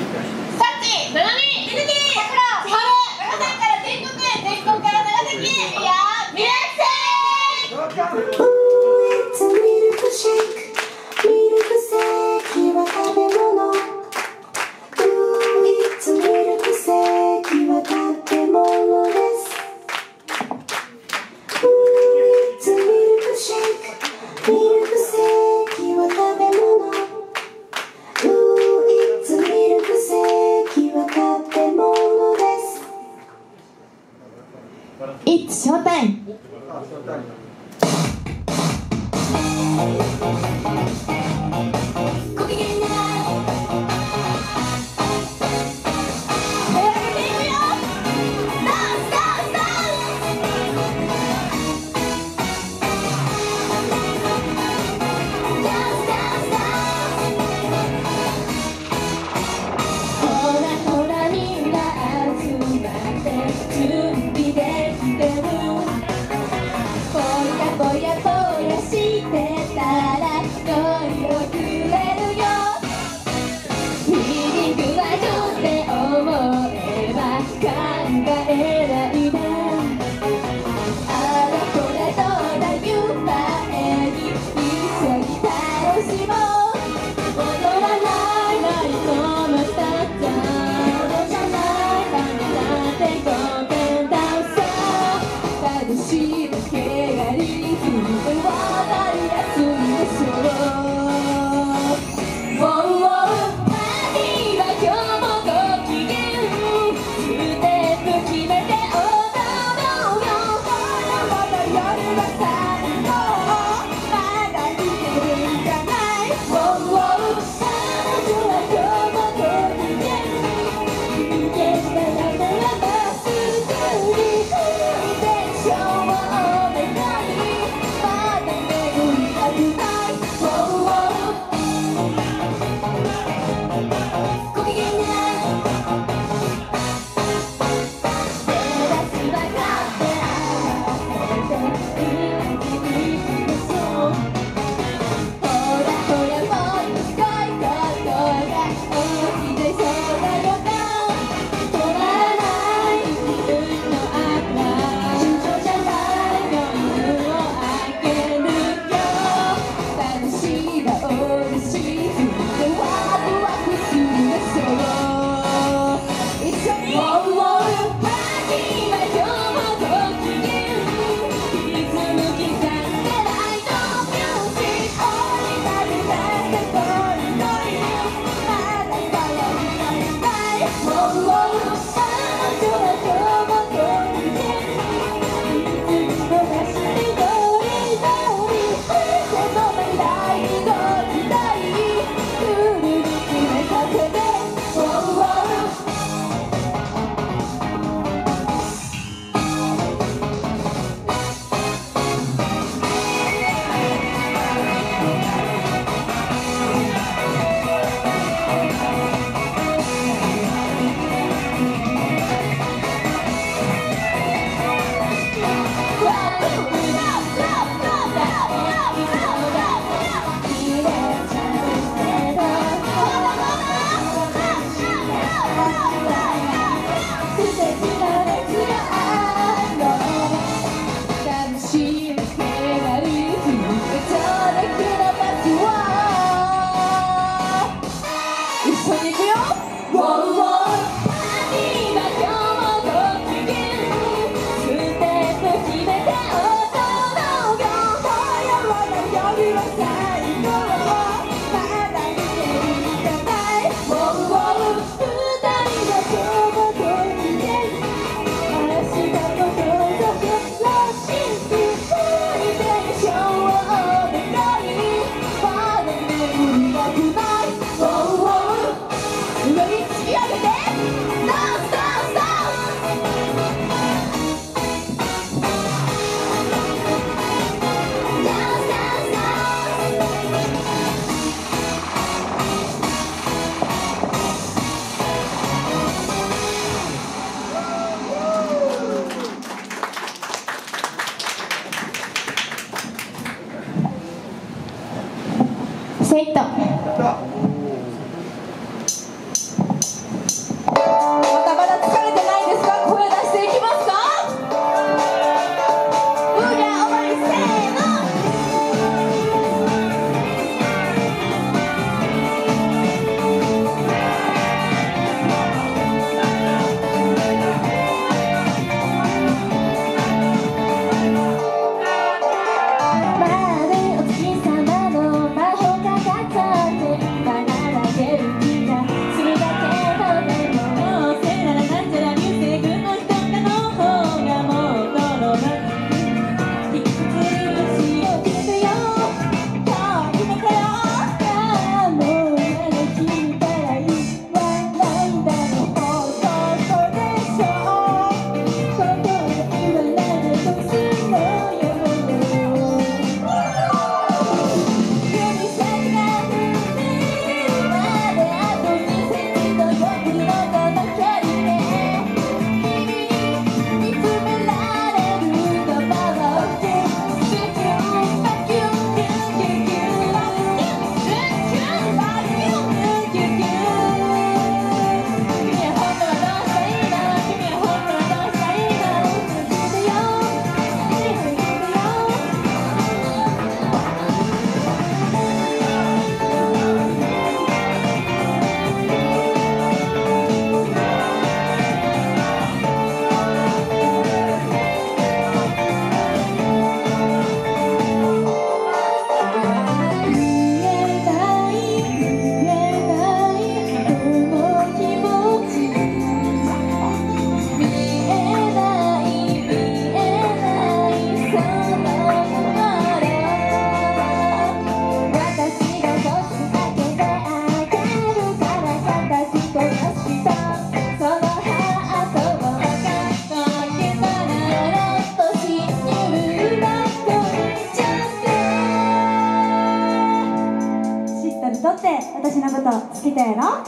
サッチ、ナナミ、みずき、さくら、千春、長崎から全国から長崎へ、いやー、ミルクセーキ。 It's a milk shake ミルクセーキは食べ物。It's a ミルクセーキは食べ物です。It's a ミルクシェイクミルクセーキは食べ物。It's a ミルクセーキは食べ物です。 It's show time。ごきげんな上に突き上げてろ。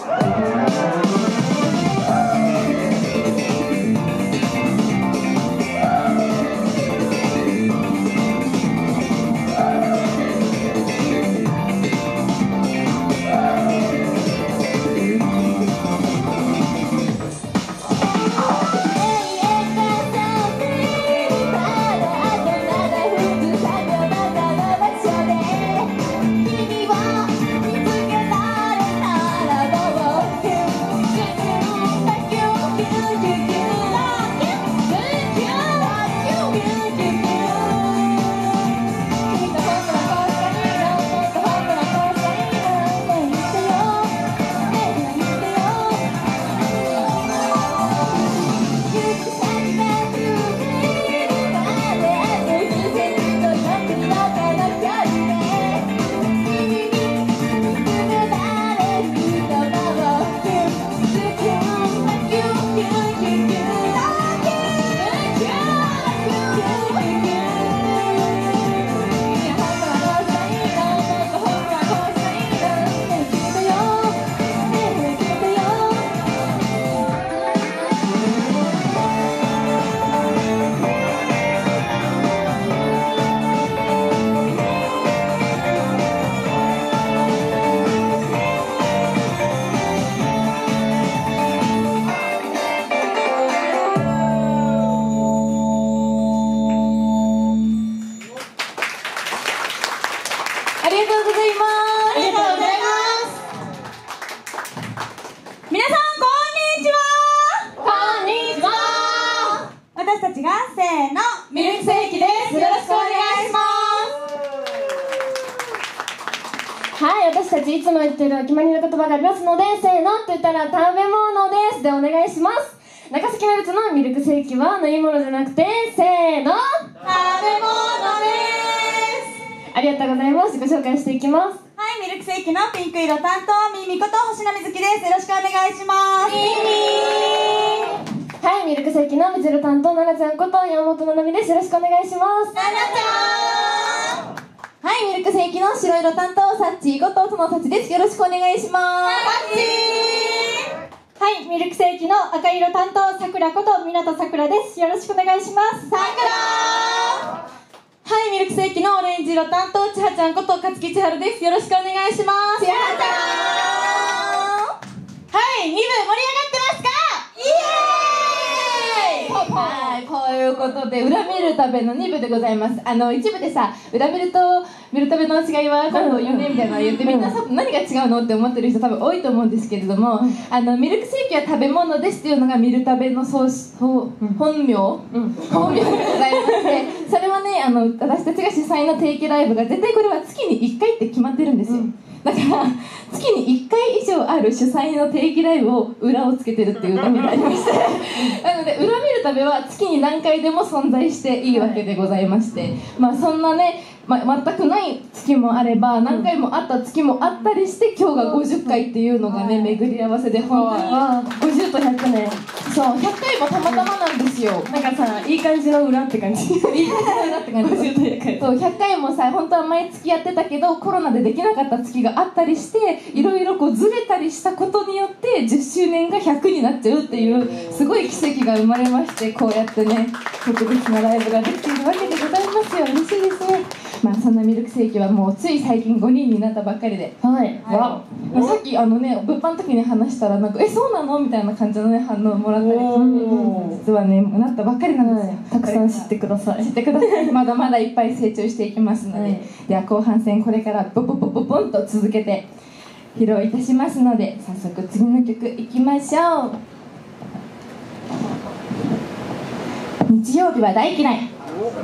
ありがとうございます。 ありがとうございます。 皆さんこんにちは。 こんにちは。 私たちがせーのミルクセーキです。よろしくお願いします。はい、私たちいつも言ってるお決まりの言葉がありますので、せーのと言ったら食べ物ですでお願いします。長崎名物のミルクセーキは飲み物じゃなくて、せーの、 食べ物です。 ありがとうございます。ご紹介していきます。 はい、ミルクセーキのピンク色担当ミミこと星野瑞希です。よろしくお願いします。 はい、ミルクセーキの水色担当、ななちゃんこと山本ななみです。よろしくお願いします。 ななちゃん。 はい、ミルクセーキの白色担当、サッチーこととのさちです。よろしくお願いします。 はい、ミルクセーキの赤色担当、さくらこと港さくらです。よろしくお願いします。 さくら。 はい、ミルクセーキのオレンジ色担当、ちはちゃんことかつきちはるです。よろしくお願いします。 ちはちゃん。はい、2部盛り上がってますか？イエーイ。 はい、こういうことで裏見るための2部でございます。一部でさ、裏見ると見るための違いは今度言うねみたいなの言って、みんなさ何が違うのって思ってる人多分多いと思うんですけれども、ミルクセーキは食べ物ですっていうのが見るための本名でございまして、それはね、私たちが主催の定期ライブが絶対これは月に1回って決まってるんですよ。だから月に1回以上ある主催の定期ライブを裏をつけてるっていう歌になりましてなので裏見るためは月に何回でも存在していいわけでございまして、まあそんなね、全くない月もあれば何回もあった月もあったりして、今日が50回っていうのがね、巡り合わせで本当に 50と100ね。 そう100回もたまたまなんですよ。 なんかさ、いい感じの裏って感じ。いい感じの裏って感じ。50と100回。 そう100回もさ、本当は毎月やってたけどコロナでできなかった月があったりして、いろいろこうずれたりしたことによって10周年が100になっちゃうっていうすごい奇跡が生まれまして、こうやってね特別なライブができているわけでございますよ。嬉しいですね。まあそんなミルクセーキはもうつい最近5人になったばっかりで、 はい。 わお、さっき物販の時に話したらなんかそうなのみたいな感じのね反応をもらったりして、実はねなったばっかりなんですよ。 たくさん知ってください。 知ってください。まだまだいっぱい成長していきますので、では後半戦これからボポポポポンと続けて披露いたしますので、早速次の曲いきましょう。日曜日は大嫌い。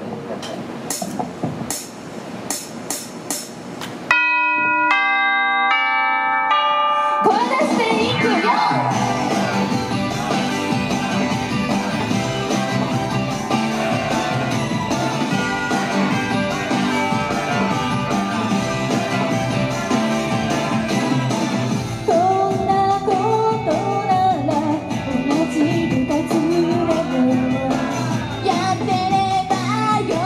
声出していくよ。 こんなことなら同じ部活でもやってればよ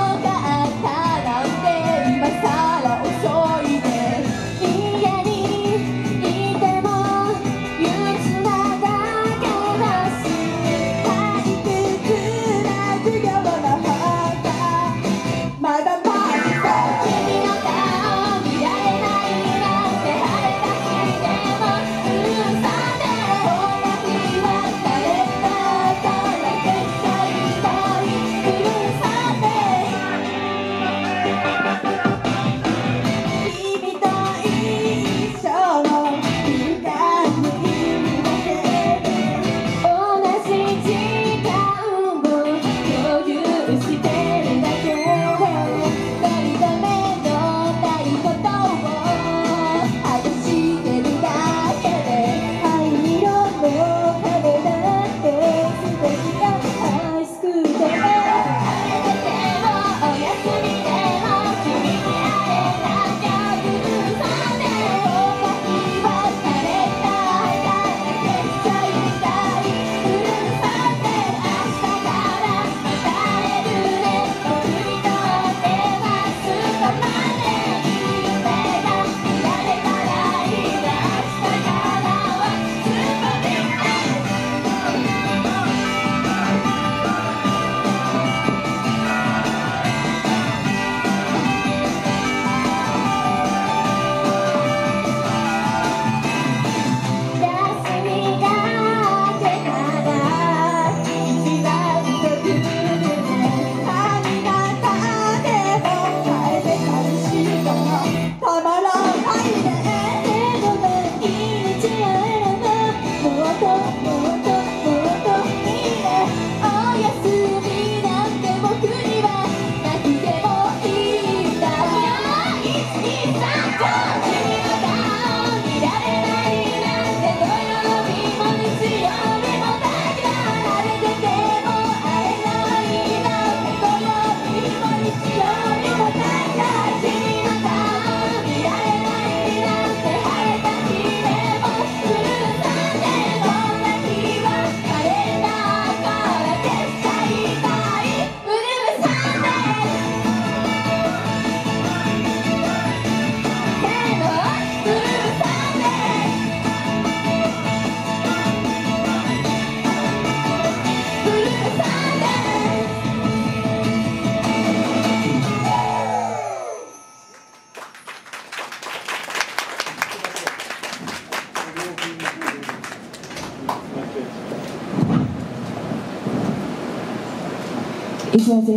いきますよ。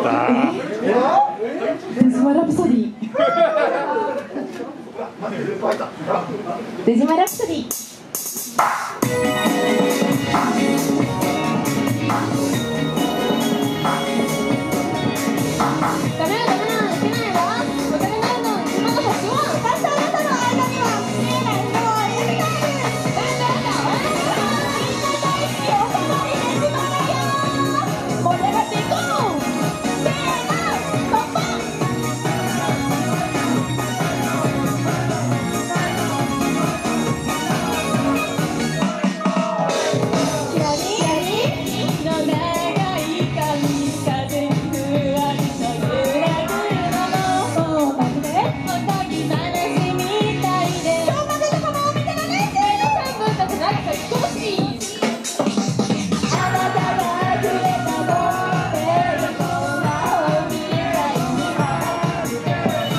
デジマラプソディデジマラプソディダメだダメだいけないわ。渡れないの自分の星は私とあなたの間には見えない人はいるみたいです。みんな大好きおかわりデジマラよ。盛り上がっていこう。せーのポンポン。キラリの長い髪風にふわりと揺らぐのもまるでおとぎ話みたいで小学とかも見てられてる3分たちなんか少しあなたがくれたボーベルの魔法みたいにまるで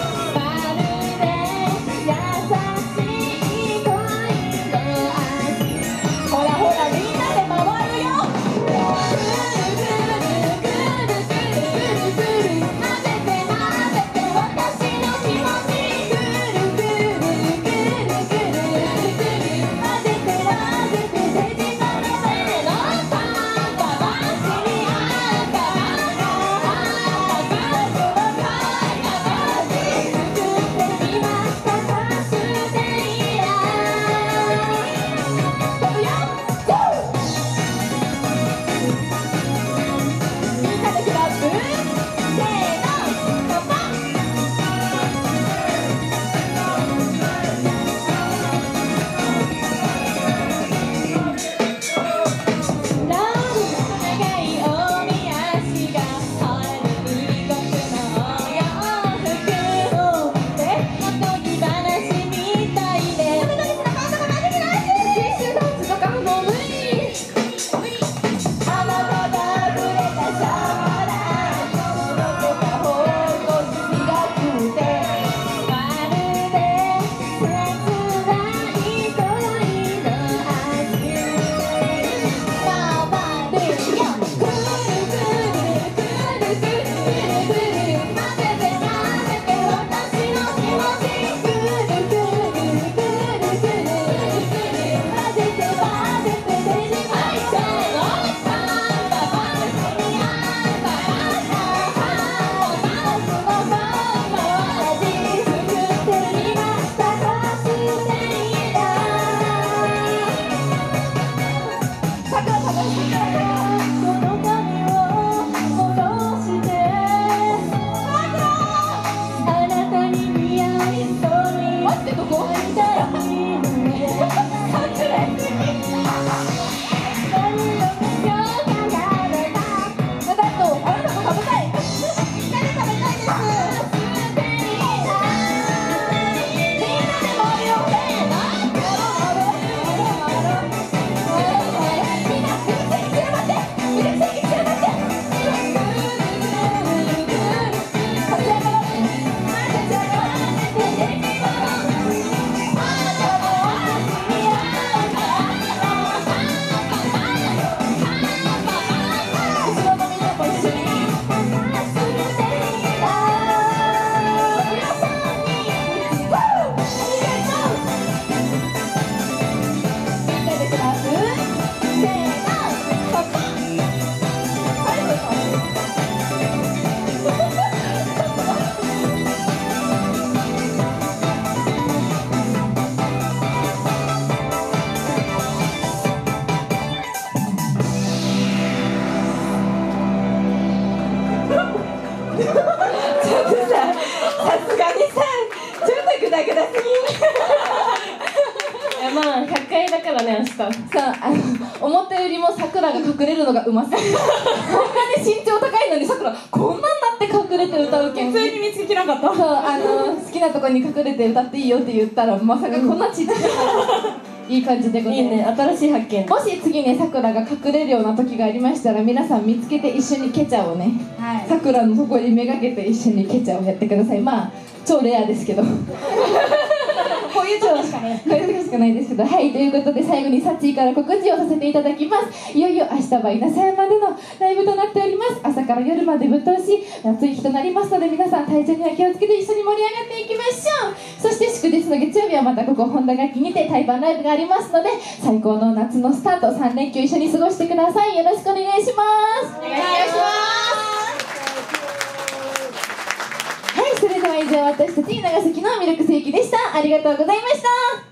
優しい恋の味ほらほらみんなで回るよくるくるくるくるくるくる混ぜて混ぜて私の気持ちくるくるくるくるくる混ぜて混ぜてデジマラせーのパンパパシにあんたあんたあんたあんたの可愛い形作ってみましたカステリア飛ぶよみんなでクラップせーのポンポンラウンド長いおみ足が春に僕のお洋服をでおとぎ話みたいでドキドキする顔とか混ぜてないし自主ダンスとかも無理あなたがくれたシャワラのどこか方向にがくてまるで切ない恋の味パパルよくるくるくるくるくるくるくる混ぜて混ぜて私の気持ちくるくるくるくるくる混ぜて混ぜてデジマラせーのパンパパシにあんたあんたパンパパスのパンの味作ってみましたカステリアさくらさくらさくらこの髪を戻してさくらあなたに似合いそうに待ってどこ会いたいのねさくら好き何をしようかなだとあなたも食べたいみんなで食べたいですカステリアみんなで回るよせーのみんなミルクセーキ散らばってミルクセーキ散らばって立ち上がろう立ち上がろうデジマラあなたの足に合うからパンパパパンパパ後ろのみんなも一緒にカステリア皆さんにありがとうみんなでクラップせーのパパンはいちょっとさ、さすがにさ、ちょっとグダグダすぎいやまあ100回だからね明日。 さあ、思ったよりもさくらが隠れるのがうますぎるこんなに身長高いのにさくらこんなんなって隠れて歌うけん普通に見つけきらなかったそう好きなとこに隠れて歌っていいよって言ったらまさかこんなちっちゃいいい感じでございます。 いいね、新しい発見。 もし次ねさくらが隠れるような時がありましたら皆さん見つけて一緒にケチャをねはいさくらのとこにめがけて一緒にケチャをやってください。まあ超レアですけど本こういう時しかね。 こういう時しかないですけど、はい、ということで最後にサッチーから告知をさせていただきます。いよいよ明日は稲佐山でのライブとなっております。朝から夜までぶっ通し暑い日となりますので、皆さん体調には気をつけて一緒に盛り上がっていきましょう。そして祝日の月曜日はまたここ本田楽器にて対バンライブがありますので、最高の夏のスタート3連休一緒に過ごしてください。よろしくお願いします。 お願いします。 はい、それでは以上、私たち長崎のミルクセーキでした。ありがとうございました。